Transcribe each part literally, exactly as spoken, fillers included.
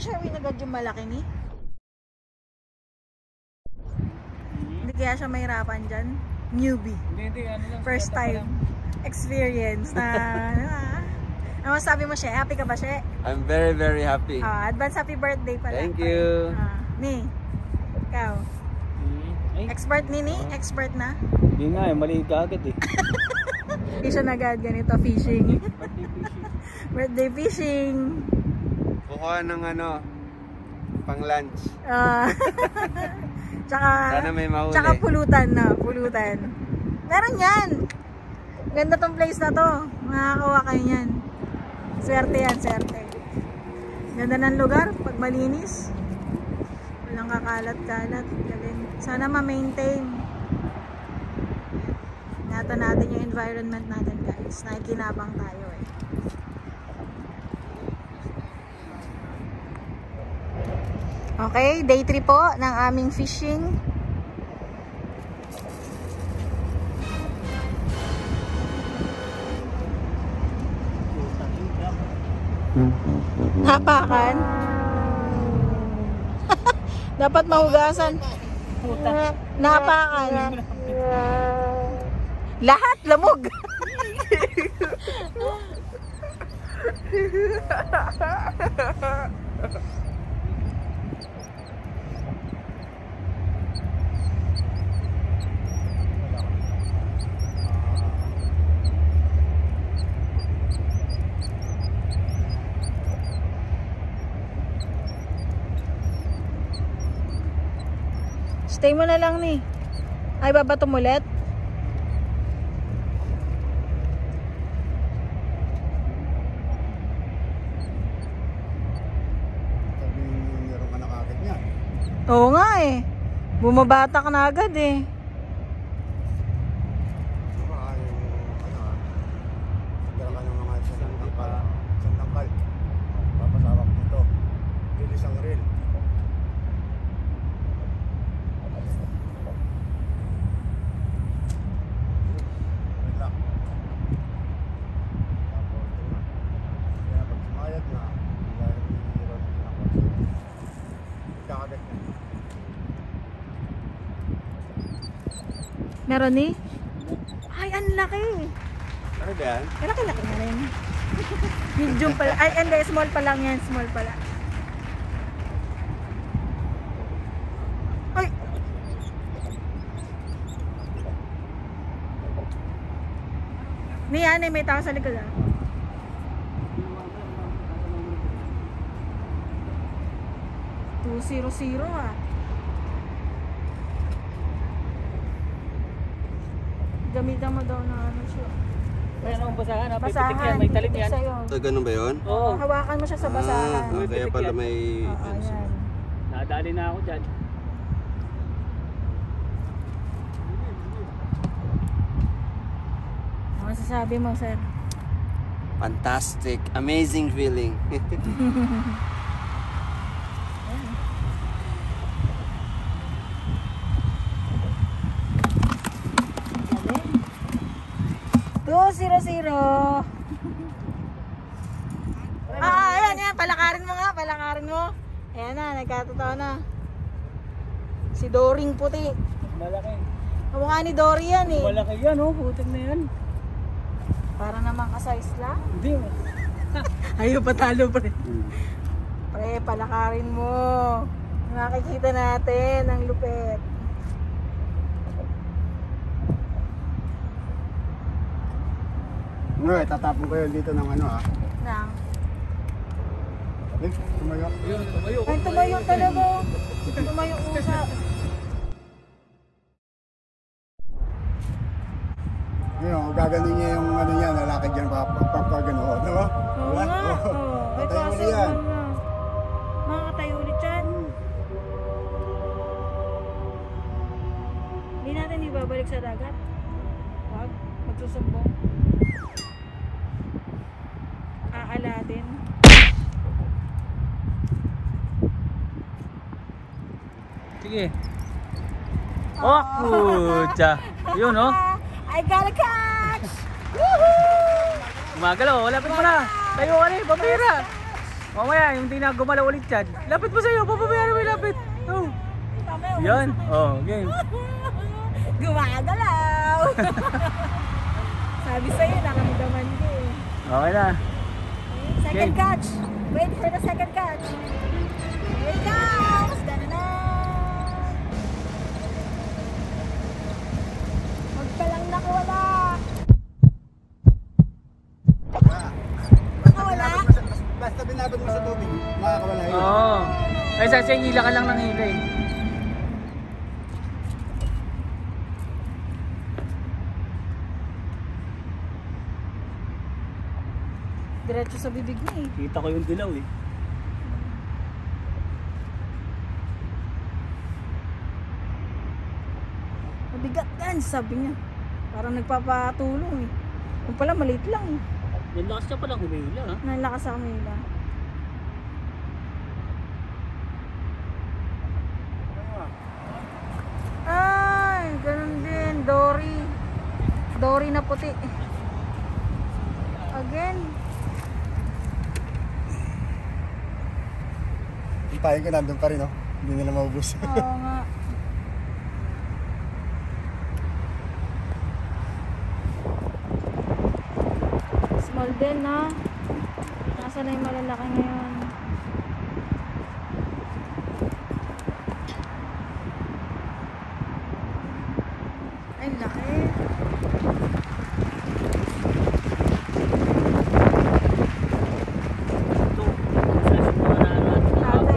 Sherwin agad yung malaki ni? Hindi kaya siya mahirapan dyan? Newbie. Hindi, hindi. Ano lang, first time experience na... Ano sabi mo, She? Happy ka ba, She? I'm very, very happy. Uh, advance happy birthday pala. Thank you. Uh, ni, ikaw. Ay. Expert ni ni? Expert na? Hindi nga eh, mali ka agad eh. Hindi siya agad ganito, fishing. Birthday fishing. Kukuha ng ano, pang lunch. Uh, tsaka, Sana may mahuli. Tsaka pulutan na, pulutan. Meron yan. Ganda tong place na to. Makakakuha kayo yan. Swerte yan, swerte. Ganda ng lugar, pag malinis. Walang kakalat-kalat. Galing. Sana ma-maintain. Ingatan natin yung environment natin, guys. Nakikinabang tayo eh. Okay, day three po ng aming fishing. Hapakan. Dapat mahugasan. Napakan. Lahat lamog. Stay mo na lang ni. Ay, babato mo ulit. Sabi meron ka nakakit niya. Oo nga eh. Bumabatak na agad eh. Diba, yung ano ah, nagdala ka ng mga isang tangkal. Isang tangkal. Papasawak dito. Bilis ang reel. Relax. Tapos, ito na. Kaya pag sumayad na, dahil mayroon din ako. Ikakagat niya. Meron ni? Ay, ang laki. Ano ba yan? Ay, laki-laki na rin. Medium pala. Ay, hindi. Small pa lang yan. Small pala. Ay! Ni yan eh. May tao sa likod ah. two zero zero ah. Gamitan mo daw na ano siya. May ano ang basahan ha? Pipitik Basahan. yan, may talim pipitik yan. sa'yo. So, ganun ba yun? Oo. Hawakan mo siya sa basahan. Ah, kaya pala may... Oo, yan. Nadali na ako dyan. Ano masasabi mo, sir? Fantastic. Amazing feeling. two zero zero. Ah, ayan, ayan. Palakarin mo nga, palakarin mo. Ayan na, nagkatotoo na. Si Doring puti. Malaki. Kamukha ni Dory yan eh. Malaki yan oh, putik na yan. Para naman ka-size lang. Hindi. Ayaw patalo pre. Pre, palakarin mo. Makikita natin ang lupet. Ngayon, tatapon ko yun dito ng ano ah. Nang. Eh, tumayo. Ayun, tumayo. Ay, tumayo talaga. Tumayo usa. Ngayon, gaganon niya yung ano niya, lalakad dyan papagano. Di ba? Oo nga. Oo. Ay, Patayin mo kaso na yan. ano na. Makakatayo ulit yan. Hindi natin ibabalik sa dagat. Wag. Magsusumbong. Aalatin. Sige. Oh, pucha. Yun oh. I gotta catch! Woohoo! Gumagalaw, wala pa mo na. Tayo ka rin, pamira. Mamaya, yung di na gumalaw ulit yan. Lapit mo sa'yo, papabayaan mo yung lapit. Oh. Yan, oh, game. Gumagalaw. Sabi sa'yo, nakamdaman ko eh. Okay na. Second Okay. catch. Wait for the second catch. Here it comes. Dana. Huwag ka lang nakawala. Nakawala? Basta binabad mo sa tubig, makakawala yun. Oo. Oh. Ay, sasya, hila ka lang ng hila eh. Diretso sa bibig mo eh. Kita ko yung dilaw eh. Mabigat yan, sabi niya. Parang nagpapatulong eh. Yung pala, maliit lang eh. Yan lakas siya palang humila ha. Nalakas sa kanila. Ay, ganun din. Dory. Dory na puti. Again. Yung pahin ko nandun pa rin, oh. Hindi nila maubos. Oo nga. Small din na. Nasa na yung malalaki ngayon. Ay, laki. Ito. Sa simula na natin. Ate.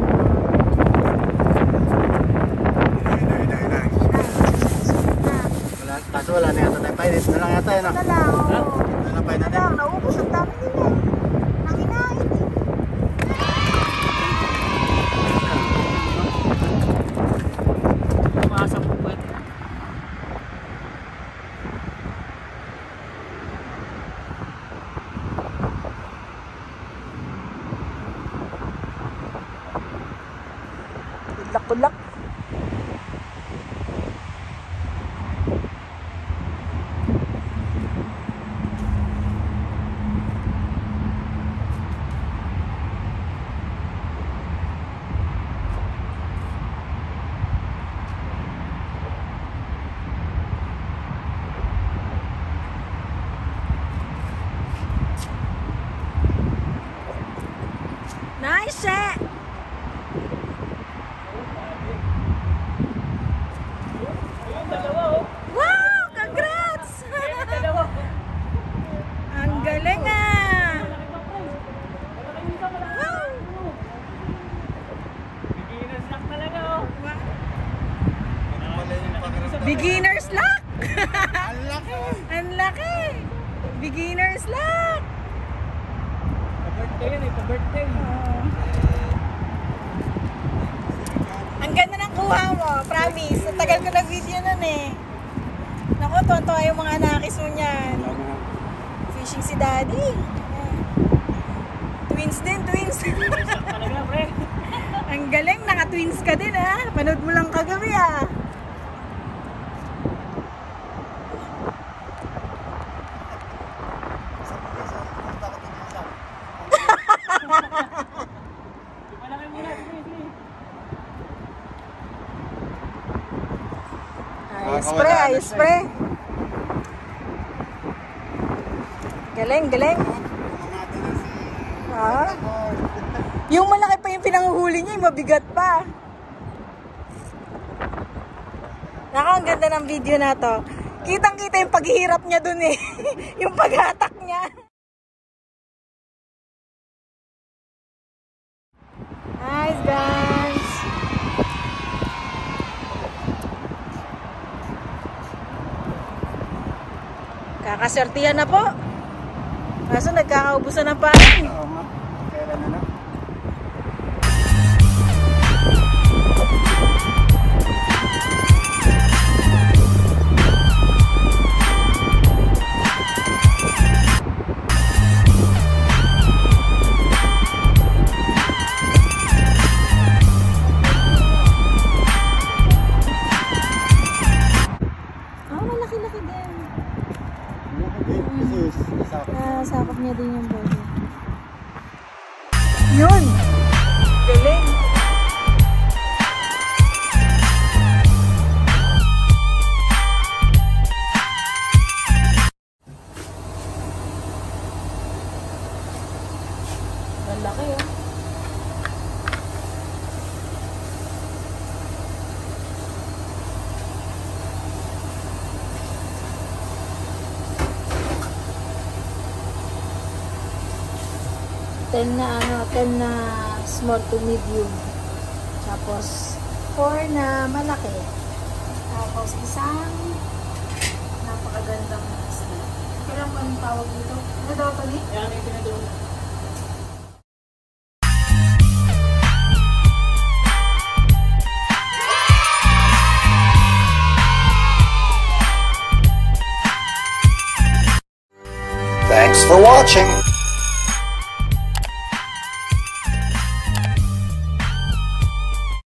Wala, kaso wala na yata tayo pahin. Ito na lang yata yun, Ito ah. na lang. Oo. Ito na lang pahin Ito natin. lang. Naubos ang dami nila. Nanginain eh. Tumaasang puwet. Tulak-tulak. Nice shot! Wow! Congrats! Ang galing ah! Wow! Beginner's luck talaga oh. Beginner's luck! Ang laki! Ang laki! Beginner's luck! Pa-birthday yan eh, pa-birthday. Ang ganda ng kuha mo, promise. Ang tagal ko nag-video nun eh. Naku, tonto yung mga nakiso niyan. Fishing si Daddy. Ayan. Twins din, twins. Talaga pre. Ang galing, naka-twins ka din ah. Panood mo lang kagabi ah. Malaki muna, sige, sige. Ayos pre, ayos pre. Galing, galing. Ah. Yung malaki pa yung pinanguhuli niya, yung mabigat pa. Naka, ang ganda ng video na to. Kitang-kita yung paghihirap niya dun eh. Yung paghatak niya. Nice guys. Kakaswertihan na po. Kaso nagkakaubusan ng pain. Oo nga. Kailan na na? Ah, malaki-laki din. Kasi sakop. Ah, sakop niya din yung body. ten na ano, ten na small to medium. Tapos four na malaki. Tapos isang napakagandang isda. Kailan ba ang tawag dito? Ano daw ito ni? Yan yung pinadun. Thanks for watching.